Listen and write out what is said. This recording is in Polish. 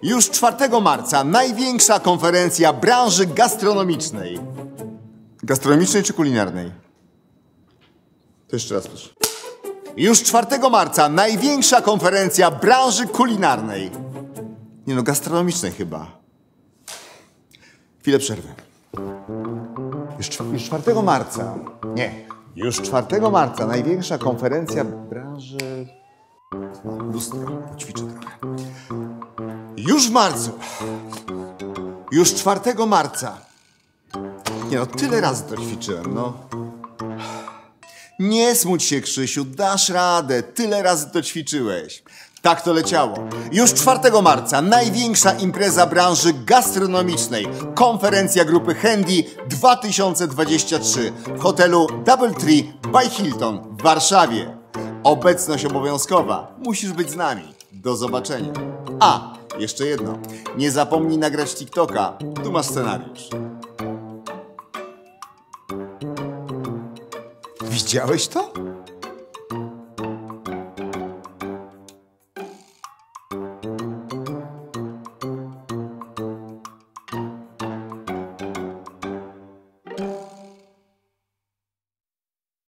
Już 4 marca największa konferencja branży gastronomicznej. Gastronomicznej czy kulinarnej? To jeszcze raz proszę. Już 4 marca największa konferencja branży kulinarnej. Nie no, gastronomicznej chyba. Chwilę przerwy. Już 4 marca. Nie. Już 4 marca największa konferencja branży... Lustro, ćwiczę trochę. Już w marcu. Już 4 marca. Nie no, tyle razy to ćwiczyłem, no. Nie smuć się, Krzysiu, dasz radę. Tyle razy to ćwiczyłeś. Tak to leciało. Już 4 marca największa impreza branży gastronomicznej. Konferencja grupy Handy 2023 w hotelu DoubleTree by Hilton w Warszawie. Obecność obowiązkowa. Musisz być z nami. Do zobaczenia. A, jeszcze jedno. Nie zapomnij nagrać TikToka. Tu masz scenariusz. Widziałeś to?